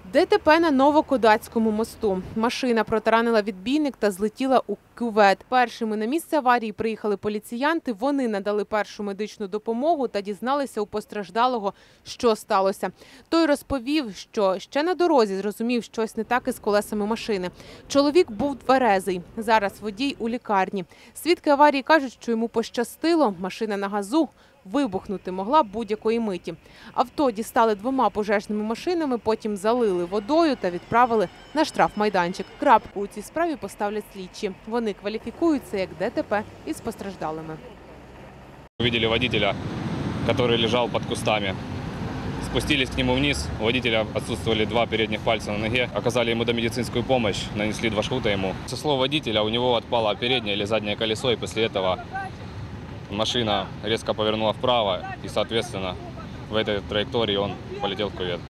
ДТП на Новокодацькому мосту. Машина протаранила відбійник та злетіла у кювет. Першими на місце аварії приїхали поліціянти. Вони надали першу медичну допомогу та дізналися у постраждалого, що сталося. Той розповів, що ще на дорозі зрозумів, щось не так із колесами машини. Чоловік був тверезий. Зараз водій у лікарні. Свідки аварії кажуть, що йому пощастило. Машина на газу вибухнути могла будь-якої миті. Авто дістали 2 пожежними машинами, потім залили водою та відправили на штрафмайданчик. Крапку у цій справі поставлять слідчі. Вони кваліфікуються як ДТП із постраждалими. Увидели водителя, который лежал под кустами. Спустились к нему вниз. У водителя отсутствовали 2 передних пальца на ноге. Оказали ему домедицинскую помощь, нанесли 2 шута ему. Со слов водителя, у него отпало переднее или заднее колесо, и после этого машина резко повернула вправо, и, соответственно, в этой траектории он полетел в кювет.